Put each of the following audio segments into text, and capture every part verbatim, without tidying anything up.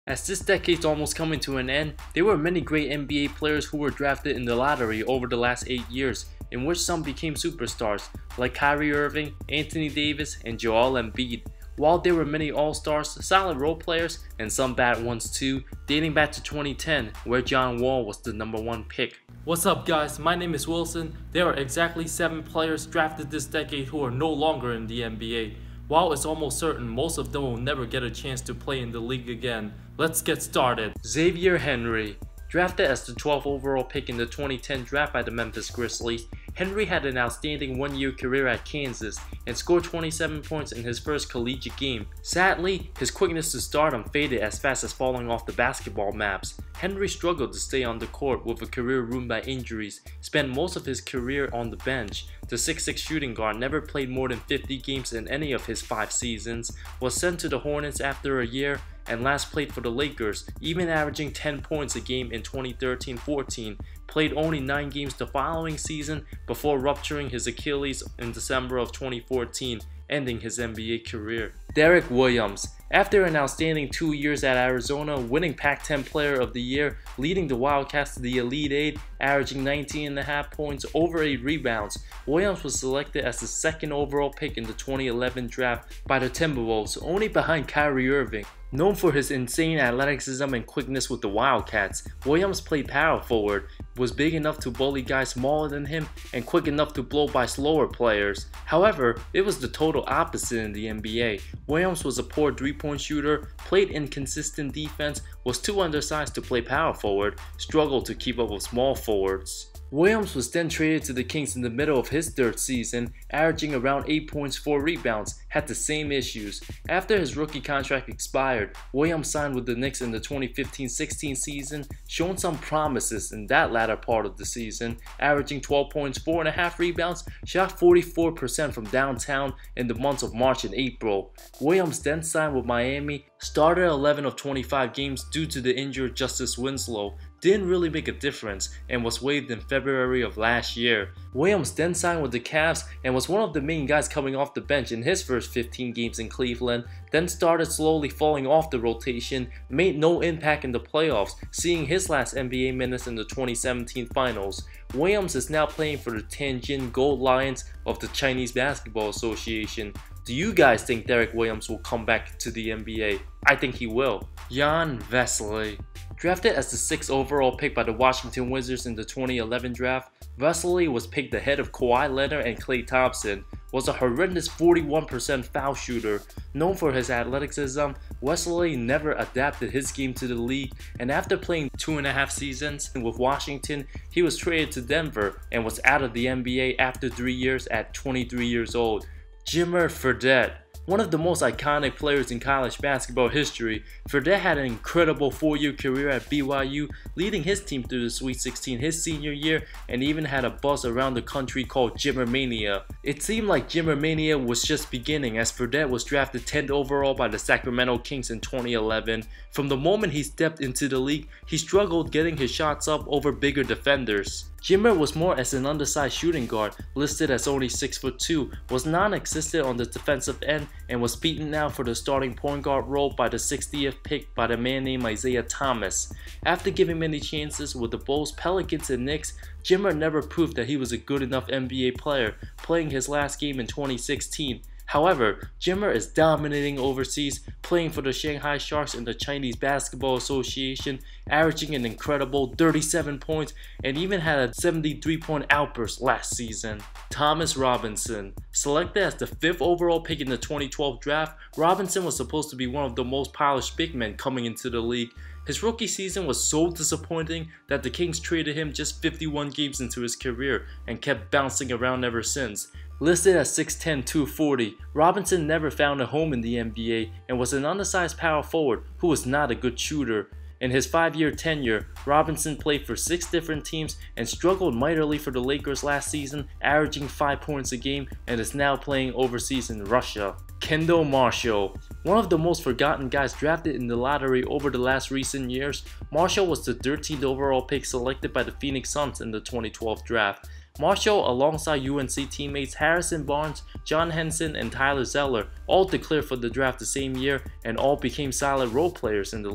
As this decade's almost coming to an end, there were many great N B A players who were drafted in the lottery over the last eight years, in which some became superstars, like Kyrie Irving, Anthony Davis, and Joel Embiid. While there were many all-stars, solid role players, and some bad ones too, dating back to twenty ten, where John Wall was the number one pick. What's up guys, my name is Wilson. There are exactly seven players drafted this decade who are no longer in the N B A. While it's almost certain most of them will never get a chance to play in the league again, let's get started. Xavier Henry. Drafted as the twelfth overall pick in the twenty ten draft by the Memphis Grizzlies, Henry had an outstanding one-year career at Kansas and scored twenty-seven points in his first collegiate game. Sadly, his quickness to stardom faded as fast as falling off the basketball maps. Henry struggled to stay on the court with a career ruined by injuries, spent most of his career on the bench. The six foot six shooting guard never played more than fifty games in any of his five seasons, was sent to the Hornets after a year, and last played for the Lakers, even averaging ten points a game in twenty thirteen fourteen. Played only nine games the following season before rupturing his Achilles in December of twenty fourteen, ending his N B A career. Derek Williams. After an outstanding two years at Arizona, winning Pac ten Player of the Year, leading the Wildcats to the Elite Eight, averaging nineteen point five points, over eight rebounds, Williams was selected as the second overall pick in the twenty eleven draft by the Timberwolves, only behind Kyrie Irving. Known for his insane athleticism and quickness with the Wildcats, Williams played power forward, was big enough to bully guys smaller than him, and quick enough to blow by slower players. However, it was the total opposite in the N B A. Williams was a poor three-point shooter, played inconsistent defense, was too undersized to play power forward, struggled to keep up with small forwards. Williams was then traded to the Kings in the middle of his third season, averaging around eight points, four rebounds, had the same issues. After his rookie contract expired, Williams signed with the Knicks in the twenty fifteen sixteen season, showing some promises in that latter part of the season, averaging twelve points, four point five rebounds, shot forty-four percent from downtown in the months of March and April. Williams then signed with Miami, started eleven of twenty-five games due to the injured Justice Winslow, didn't really make a difference, and was waived in February of last year. Williams then signed with the Cavs and was one of the main guys coming off the bench in his first fifteen games in Cleveland, then started slowly falling off the rotation, made no impact in the playoffs, seeing his last N B A minutes in the twenty seventeen finals. Williams is now playing for the Tianjin Gold Lions of the Chinese Basketball Association. Do you guys think Derek Williams will come back to the N B A? I think he will. Jan Vesely. Drafted as the sixth overall pick by the Washington Wizards in the twenty eleven draft, Vesely was picked ahead of Kawhi Leonard and Klay Thompson, was a horrendous forty-one percent foul shooter. Known for his athleticism, Vesely never adapted his game to the league, and after playing two and a half seasons with Washington, he was traded to Denver and was out of the N B A after three years at twenty-three years old. Jimmer Fredette. One of the most iconic players in college basketball history, Fredette had an incredible four-year career at B Y U, leading his team through the Sweet sixteen his senior year, and even had a buzz around the country called Jimmermania. It seemed like Jimmermania was just beginning as Fredette was drafted tenth overall by the Sacramento Kings in twenty eleven. From the moment he stepped into the league, he struggled getting his shots up over bigger defenders. Jimmer was more as an undersized shooting guard, listed as only six foot two, was non-existent on the defensive end, and was beaten out for the starting point guard role by the sixtieth pick by the man named Isaiah Thomas. After giving many chances with the Bulls, Pelicans, and Knicks, Jimmer never proved that he was a good enough N B A player, playing his last game in twenty sixteen. However, Jimmer is dominating overseas, playing for the Shanghai Sharks in the Chinese Basketball Association, averaging an incredible thirty-seven points, and even had a seventy-three point outburst last season. Thomas Robinson. Selected as the fifth overall pick in the twenty twelve draft, Robinson was supposed to be one of the most polished big men coming into the league. His rookie season was so disappointing that the Kings traded him just fifty-one games into his career and kept bouncing around ever since. Listed at six ten, two forty, Robinson never found a home in the N B A and was an undersized power forward who was not a good shooter. In his five-year tenure, Robinson played for six different teams and struggled mightily for the Lakers last season, averaging five points a game, and is now playing overseas in Russia. Kendall Marshall. One of the most forgotten guys drafted in the lottery over the last recent years, Marshall was the thirteenth overall pick selected by the Phoenix Suns in the twenty twelve draft. Marshall, alongside U N C teammates Harrison Barnes, John Henson, and Tyler Zeller, all declared for the draft the same year and all became solid role players in the league,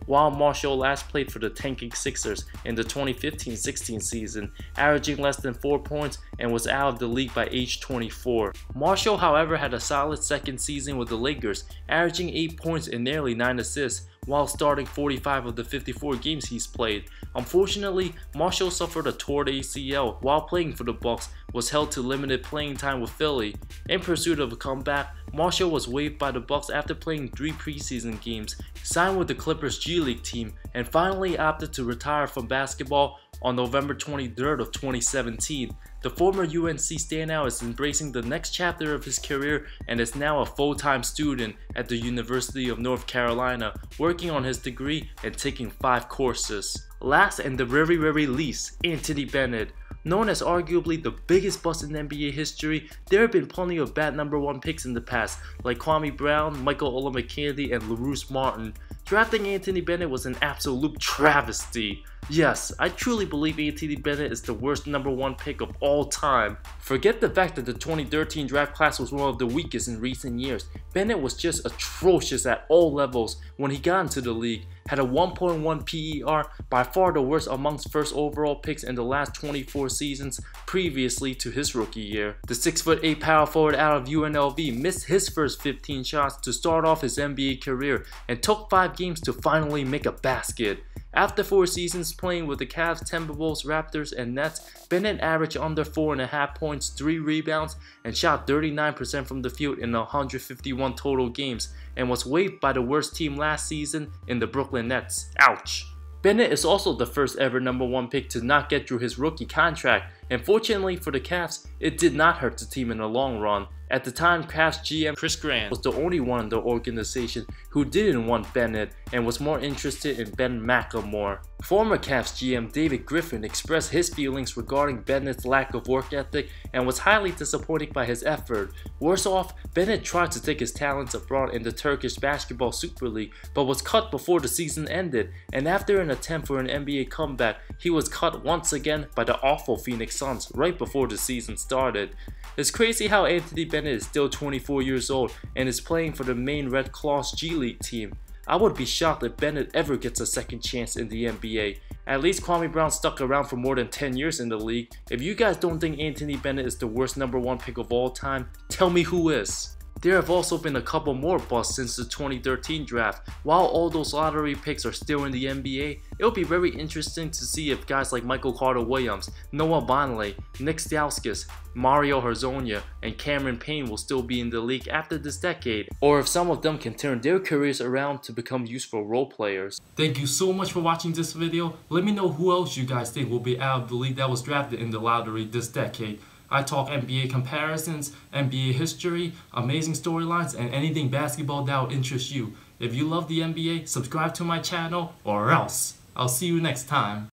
while Marshall last played for the tanking Sixers in the twenty fifteen sixteen season, averaging less than four points and was out of the league by age twenty-four. Marshall, however, had a solid second season with the Lakers, averaging eight points and nearly nine assists, while starting forty-five of the fifty-four games he's played. Unfortunately, Marshall suffered a torn A C L while playing for the Bucks, was held to limited playing time with Philly. In pursuit of a comeback, Marshall was waived by the Bucks after playing three preseason games, signed with the Clippers G League team, and finally opted to retire from basketball on November twenty-third of twenty seventeen. The former U N C standout is embracing the next chapter of his career and is now a full-time student at the University of North Carolina, working on his degree and taking five courses. Last and the very very least, Anthony Bennett. Known as arguably the biggest bust in N B A history, there have been plenty of bad number one picks in the past, like Kwame Brown, Michael Olowokandi, and LaRousse Martin. Drafting Anthony Bennett was an absolute travesty. Yes, I truly believe Anthony Bennett is the worst number one pick of all time. Forget the fact that the twenty thirteen draft class was one of the weakest in recent years. Bennett was just atrocious at all levels when he got into the league. Had a one point one P E R, by far the worst amongst first overall picks in the last twenty-four seasons previously to his rookie year. The six foot eight power forward out of U N L V missed his first fifteen shots to start off his N B A career and took five games to finally make a basket. After four seasons playing with the Cavs, Timberwolves, Raptors, and Nets, Bennett averaged under four point five points, three rebounds, and shot thirty-nine percent from the field in one hundred fifty-one total games, and was waived by the worst team last season in the Brooklyn Nets. Ouch! Bennett is also the first ever number one pick to not get through his rookie contract, and fortunately for the Cavs, it did not hurt the team in the long run. At the time, Cavs G M Chris Grant was the only one in the organization who didn't want Bennett and was more interested in Ben McLemore. Former Cavs G M David Griffin expressed his feelings regarding Bennett's lack of work ethic and was highly disappointed by his effort. Worse off, Bennett tried to take his talents abroad in the Turkish Basketball Super League but was cut before the season ended, and after an attempt for an N B A comeback, he was cut once again by the awful Phoenix Suns right before the season started. It's crazy how Anthony Bennett is still twenty-four years old and is playing for the Maine Red Claws G League team. I would be shocked if Bennett ever gets a second chance in the N B A. At least Kwame Brown stuck around for more than ten years in the league. If you guys don't think Anthony Bennett is the worst number one pick of all time, tell me who is. There have also been a couple more busts since the twenty thirteen draft. While all those lottery picks are still in the N B A, it'll be very interesting to see if guys like Michael Carter-Williams, Noah Vonleh, Nick Stauskas, Mario Hezonja, and Cameron Payne will still be in the league after this decade, or if some of them can turn their careers around to become useful role players. Thank you so much for watching this video. Let me know who else you guys think will be out of the league that was drafted in the lottery this decade. I talk N B A comparisons, N B A history, amazing storylines, and anything basketball that will interest you. If you love the N B A, subscribe to my channel, or else. I'll see you next time.